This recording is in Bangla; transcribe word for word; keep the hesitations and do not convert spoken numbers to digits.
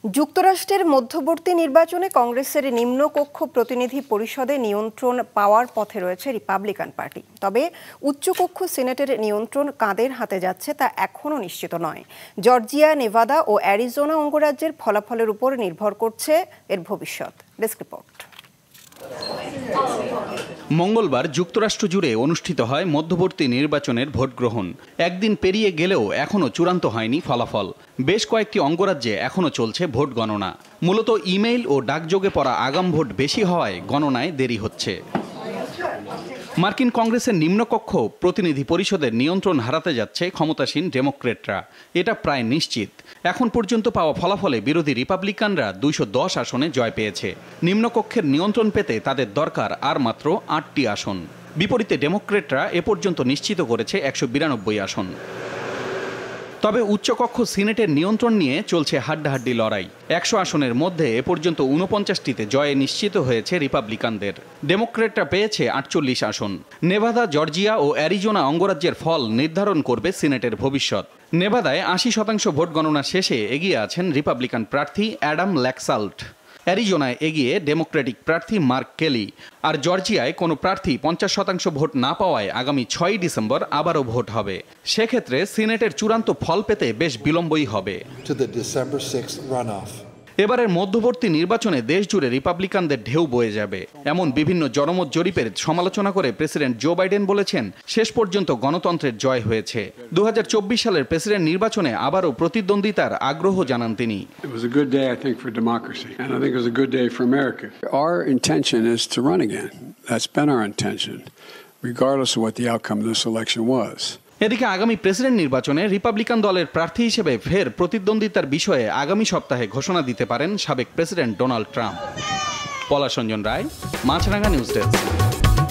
যুক্তরাষ্ট্রের মধ্যবর্তী নির্বাচনে কংগ্রেসের নিম্নকক্ষ প্রতিনিধি পরিষদে নিয়ন্ত্রণ পাওয়ার পথে রয়েছে রিপাবলিকান পার্টি। তবে উচ্চকক্ষ সিনেটের নিয়ন্ত্রণ কাদের হাতে যাচ্ছে তা এখনও নিশ্চিত নয়। জর্জিয়া, নেভাদা ও অ্যারিজোনা অঙ্গরাজ্যের ফলাফলের উপর নির্ভর করছে এর ভবিষ্যৎ। Desk report. মঙ্গলবার যুক্তরাষ্ট্র জুড়ে অনুষ্ঠিত হয় মধ্যবর্তী নির্বাচনের ভোট গ্রহণ। একদিন পেরিয়ে গেলেও এখনও চূড়ান্ত হয়নি ফলাফল। বেশ কয়েকটি অঙ্গরাজ্যে এখনও চলছে ভোট গণনা। মূলত ইমেইল ও ডাকযোগে পড়া আগাম ভোট বেশি হওয়ায় গণনায় দেরি হচ্ছে। মার্কিন কংগ্রেসের নিম্নকক্ষ প্রতিনিধি পরিষদের নিয়ন্ত্রণ হারাতে যাচ্ছে ক্ষমতাসীন ডেমোক্রেটরা, এটা প্রায় নিশ্চিত। এখন পর্যন্ত পাওয়া ফলাফলে বিরোধী রিপাবলিকানরা দুইশো দশ আসনে জয় পেয়েছে। নিম্নকক্ষের নিয়ন্ত্রণ পেতে তাদের দরকার আর মাত্র আটটি আসন। বিপরীতে ডেমোক্রেটরা এ পর্যন্ত নিশ্চিত করেছে একশো বিরানব্বই আসন। তবে উচ্চকক্ষ সিনেটের নিয়ন্ত্রণ নিয়ে চলছে হাড্ডাহাড্ডি লড়াই। একশো আসনের মধ্যে এ পর্যন্ত ঊনপঞ্চাশটিতে জয়ে নিশ্চিত হয়েছে রিপাবলিকানদের। ডেমোক্রেটরা পেয়েছে আটচল্লিশ আসন। নেভাদা, জর্জিয়া ও অ্যারিজোনা অঙ্গরাজ্যের ফল নির্ধারণ করবে সিনেটের ভবিষ্যৎ। নেভাদায় আশি শতাংশ ভোট গণনা শেষে এগিয়ে আছেন রিপাবলিকান প্রার্থী অ্যাডাম ল্যাকসাল্ট। অ্যারিজোনায় এগিয়ে ডেমোক্রেটিক প্রার্থী মার্ক কেলি। আর জর্জিয়ায় কোনো প্রার্থী পঞ্চাশ শতাংশ ভোট না পাওয়ায় আগামী ছয়ই ডিসেম্বর আবারও ভোট হবে। সেক্ষেত্রে সিনেটের চূড়ান্ত ফল পেতে বেশ বিলম্বই হবে। এবারের মধ্যবর্তী নির্বাচনে দেশ জুড়ে রিপাবলিকানদের ঢেউ বয়ে যাবে, এমন বিভিন্ন জনমত জরিপের সমালোচনা করে প্রেসিডেন্ট জো বাইডেন বলেছেন, শেষ পর্যন্ত গণতন্ত্রের জয় হয়েছে। দু হাজার চব্বিশ সালের প্রেসিডেন্ট নির্বাচনে আবারও প্রতিদ্বন্দ্বিতার আগ্রহ জানান তিনি। এদিকে আগামী প্রেসিডেন্ট নির্বাচনে রিপাবলিকান দলের প্রার্থী হিসেবে ফের প্রতিদ্বন্দ্বিতার বিষয়ে আগামী সপ্তাহে ঘোষণা দিতে পারেন সাবেক president Donald Trump. Palashranjan Roy, Maasranga news desk.